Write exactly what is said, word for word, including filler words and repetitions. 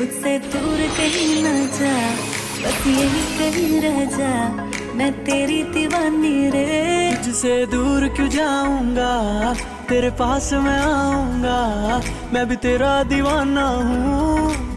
मुझसे दूर कहीं ना जा, बस यही कहीं रह जा, मैं तेरी दीवानी रे। तुझसे दूर क्यों जाऊंगा, तेरे पास मैं आऊंगा, मैं भी तेरा दीवाना हूँ।